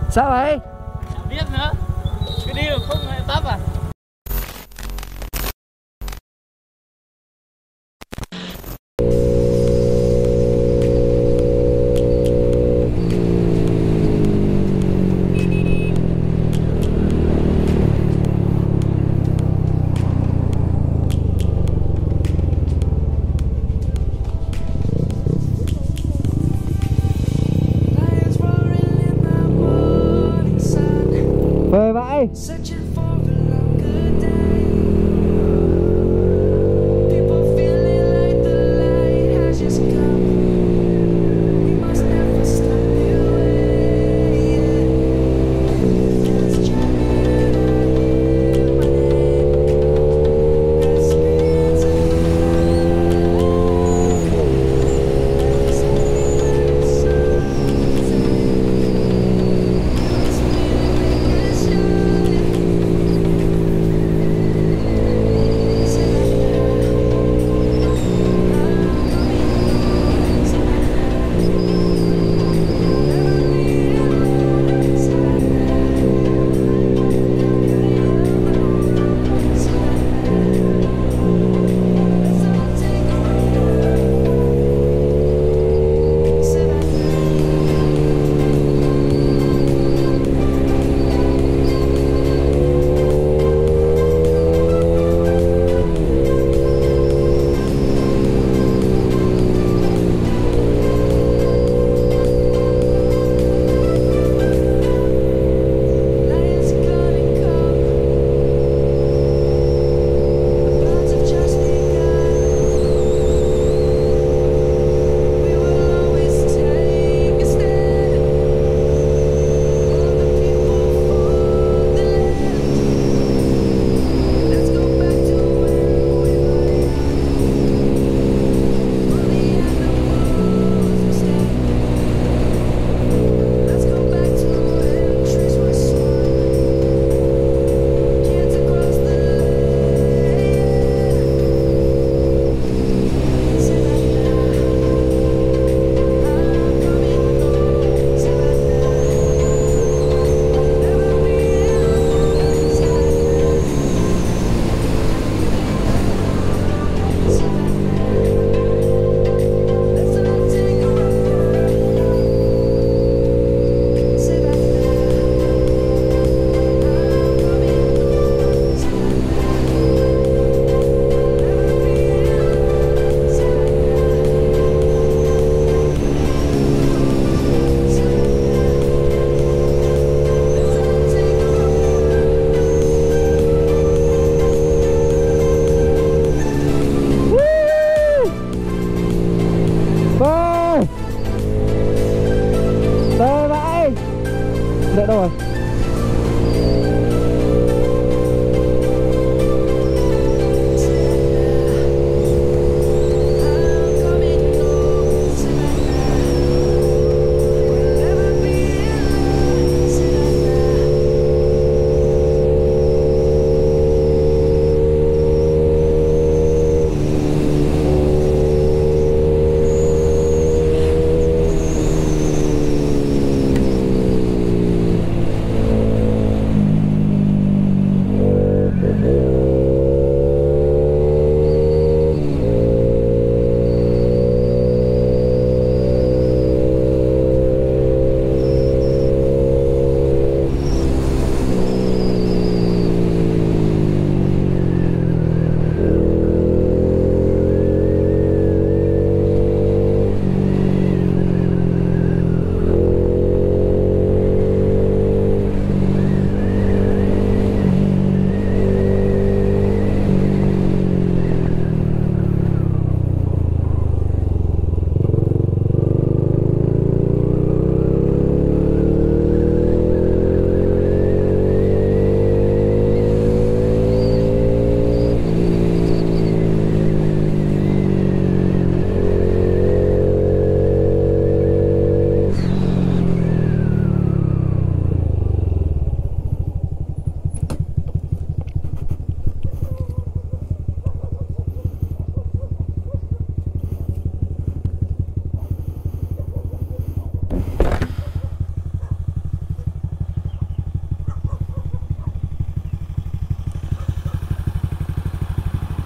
Sao vậy? Chả biết nữa. Cứ đi được không lại tấp à? Về vãi.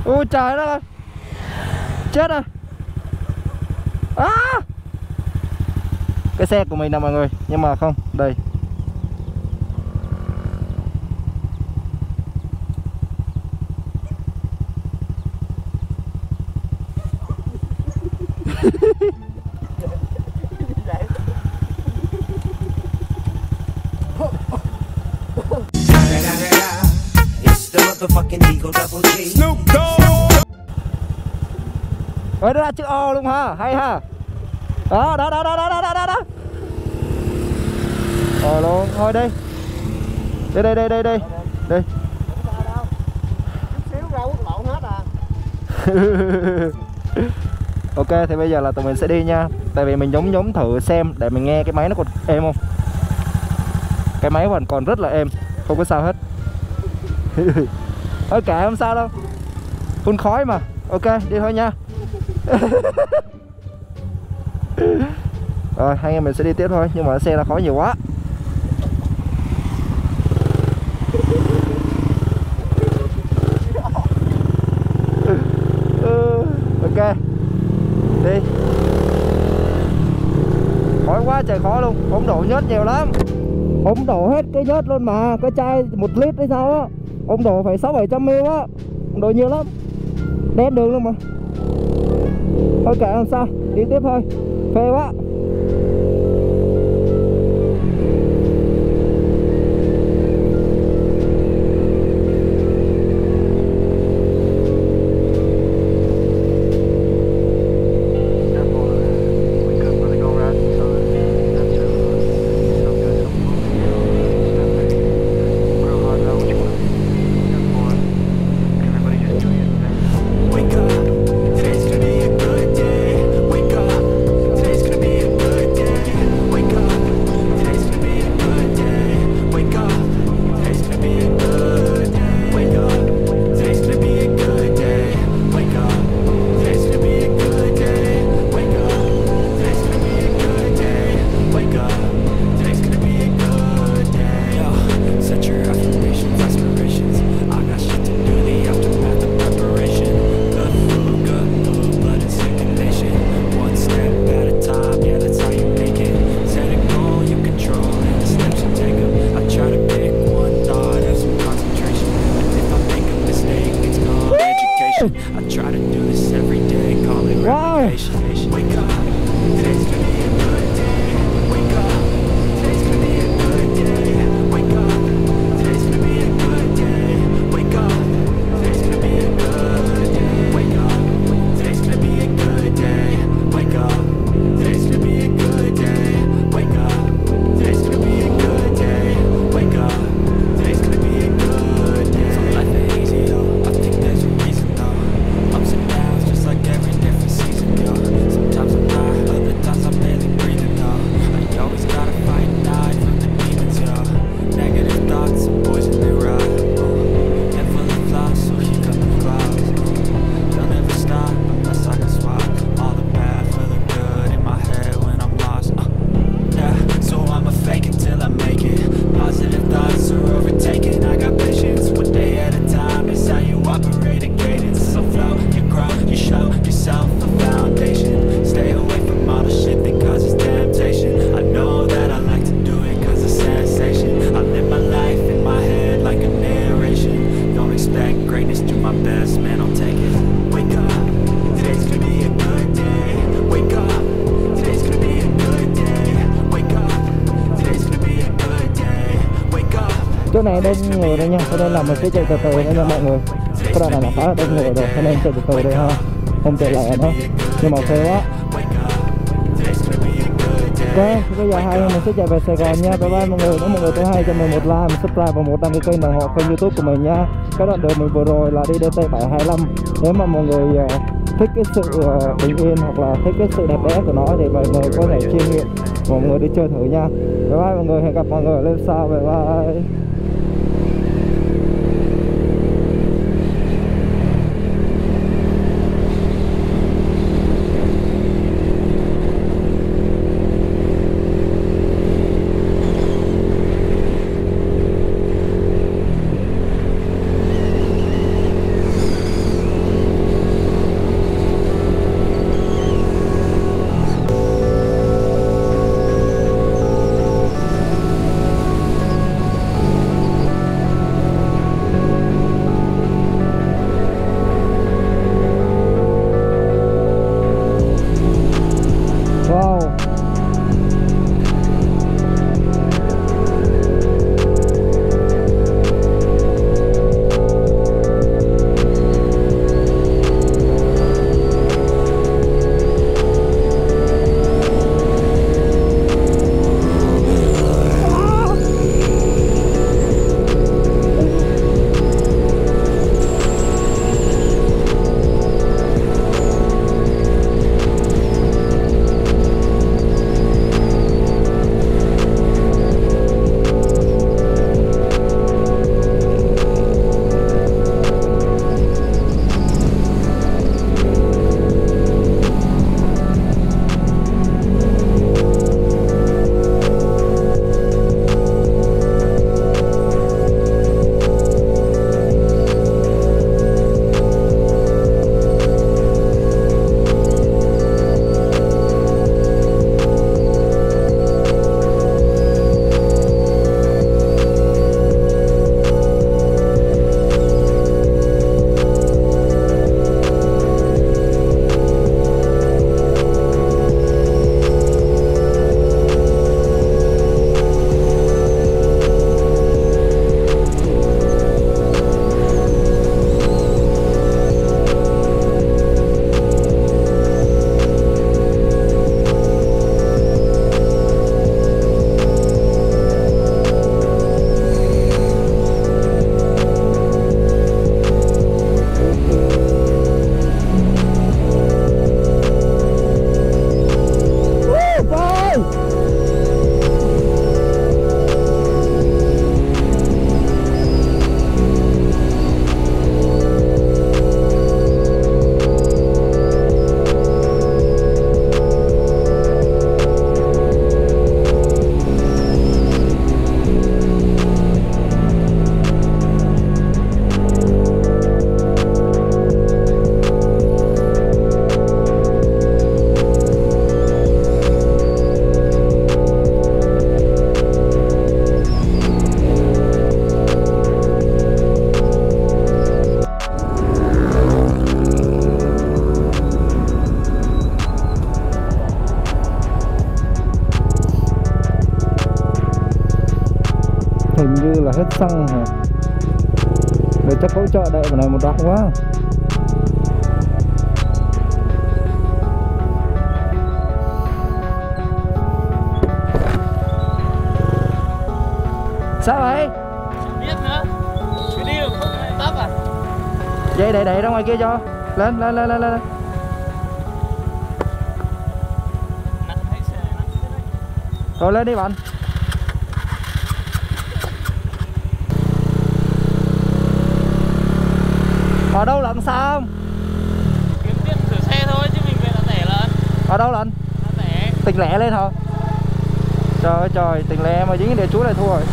Ôi trời đất ơi, chết rồi. Cái xe của mình nè mọi người, nhưng mà không, đây. Ôi, nó ra chữ O luôn ha, hay ha. Đó, đó, đó, đó, đó, đó, đó, đó. Luôn, thôi đi. Đây, đây, đây, đây, đây. Đây. Chút xíu ra quốc lộ hết à. Ok, thì bây giờ là tụi mình sẽ đi nha. Tại vì mình nhúng thử xem để mình nghe cái máy nó còn êm không. Cái máy vẫn còn rất là êm, không có sao hết. Thôi kệ, không sao đâu, phun khói mà. Ok, đi thôi nha. Rồi, hai anh em mình sẽ đi tiếp thôi. Nhưng mà xe là khói nhiều quá. Ok, đi. Khói quá trời khói luôn. Ông đổ nhớt nhiều lắm. Ông đổ hết cái nhớt luôn mà. Cái chai 1 lít hay sao á, ông đổ phải 600-700 ml á. Ông đổ nhiều lắm, đen đường luôn mà. Thôi kệ, làm sao, đi tiếp thôi. Phê quá. Chỗ này đông người đây nha, cho nên là mình sẽ chạy từ từ đây nha mọi người. Cái đoạn này là khá là đông người rồi, cho nên chạy từ từ đây ha, không chạy lẹ nữa. Nhưng mà phê quá. Ok, bây giờ hai mình sẽ chạy về Sài Gòn nha. Bye bye mọi người. Nếu mọi người thấy hay cho mình một like, một subscribe và một đăng ký kênh ủng hộ kênh YouTube của mình nha. Cái đoạn đường mình vừa rồi là đi DT725. Nếu mà mọi người thích cái sự bình yên hoặc là thích cái sự đẹp đẽ của nó thì mọi người có thể chiêm nghiệm, mọi người đi chơi thử nha. Bye bye mọi người, hẹn gặp mọi người lên sau. Bye bye. là hết xăng hả? Để chắc hỗ trợ đậy vào này một đoạn quá. Sao vậy? Không biết nữa. Cứ đi không lại tấp à? Vậy đẩy ra ngoài kia cho. Lên. Nặng hay xe nặng thế đấy. Rồi lên đi bạn. Ở đâu lận sao không? Kiếm tiền sửa xe thôi chứ mình về là tẻ lận. Ở đâu lận? Là tẻ. Tỉnh lẻ lên hả? Trời ơi trời, tỉnh lẻ mà dính để chú lại thua rồi.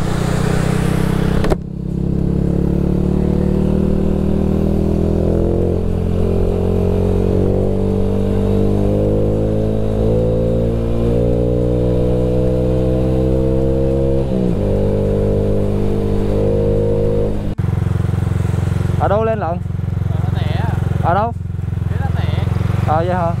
Ở đâu lên lận? Là tẻ. Ở đâu? Thế là tẻ. Vậy hả?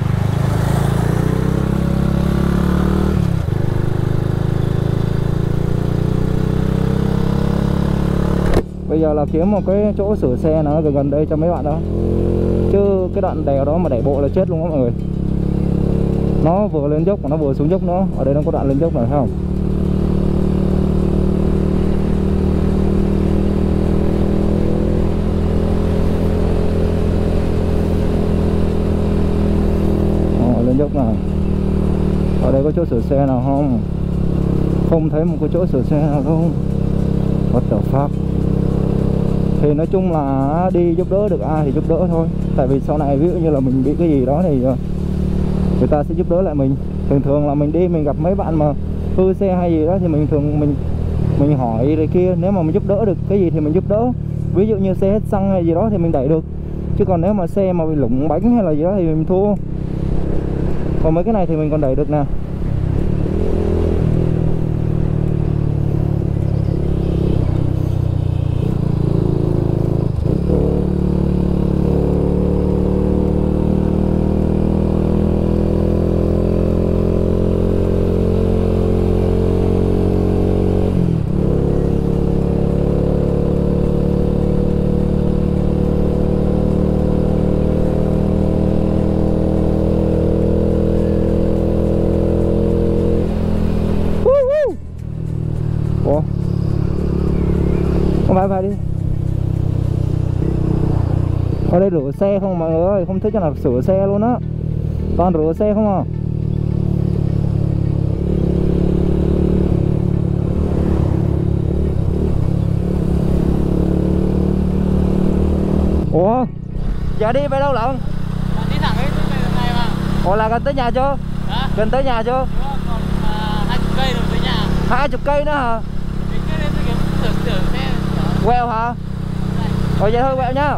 Bây giờ là kiếm một cái chỗ sửa xe nó gần gần đây cho mấy bạn đó. Chứ cái đoạn đèo đó mà đẩy bộ là chết luôn đó mọi người. Nó vừa lên dốc mà nó vừa xuống dốc nữa. Ở đây nó có đoạn lên dốc này thấy không? Lên dốc này. Ở đây có chỗ sửa xe nào không? Không thấy một cái chỗ sửa xe nào đâu. What the fuck. Thì nói chung là đi giúp đỡ được ai thì giúp đỡ thôi. Tại vì sau này ví dụ như là mình bị cái gì đó thì người ta sẽ giúp đỡ lại mình. Thường là mình đi mình gặp mấy bạn mà hư xe hay gì đó thì mình hỏi rồi kia. Nếu mà mình giúp đỡ được cái gì thì mình giúp đỡ. Ví dụ như xe hết xăng hay gì đó thì mình đẩy được. Chứ còn nếu mà xe mà bị lủng bánh hay là gì đó thì mình thua. Còn mấy cái này thì mình còn đẩy được nè. Phải đi. Ở đây rửa xe không mọi người ơi, không thích cho nào sửa xe luôn á. Toàn rửa xe không à. Ủa? Giờ đi về đâu lận? Đi thẳng ấy về này mà. Ủa là gần tới nhà chưa? Hả? Gần tới nhà chưa? Còn 20 cây rồi tới nhà. 20 cây nữa hả? Đến cái đến tôi kiếm sửa xe. Quẹo hả? Vậy thôi quẹo nhá.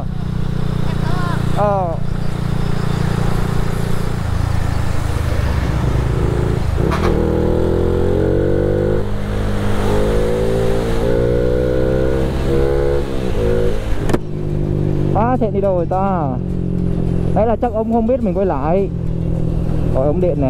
Thiện đi đâu rồi ta? Đấy là chắc ông không biết mình quay lại. Rồi ống điện nè.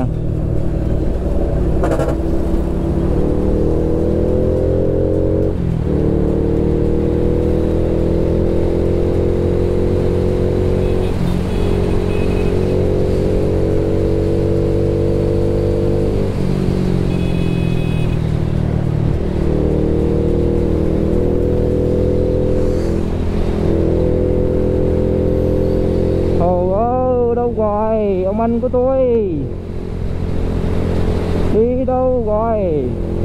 Đâu rồi ông anh của tôi, đi đâu rồi?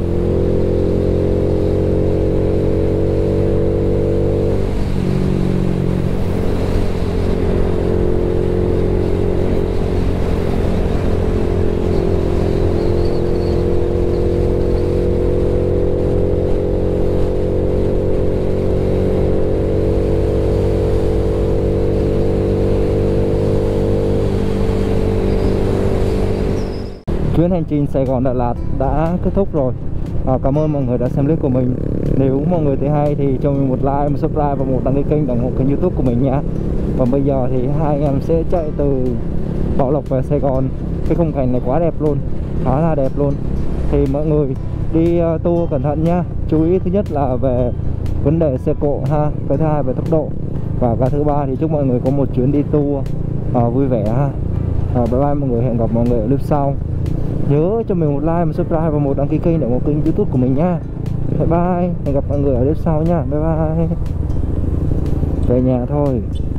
Chuyến hành trình Sài Gòn Đà Lạt đã kết thúc rồi. Cảm ơn mọi người đã xem clip của mình. Nếu mọi người thấy hay thì cho mình một like, một subscribe và một đăng ký kênh, ủng hộ kênh YouTube của mình nha. Và bây giờ thì hai anh em sẽ chạy từ Bảo Lộc về Sài Gòn. Cái khung cảnh này quá đẹp luôn, khá là đẹp luôn. Thì mọi người đi tour cẩn thận nha. chú ý thứ nhất là về vấn đề xe cộ ha, cái thứ hai về tốc độ, và cái thứ ba thì chúc mọi người có một chuyến đi tour vui vẻ ha. Bye bye mọi người, hẹn gặp mọi người ở clip sau. Nhớ cho mình một like, một subscribe và một đăng ký kênh để ủng hộ kênh YouTube của mình nha. Bye bye, hẹn gặp mọi người ở clip sau nha. Bye bye. Về nhà thôi.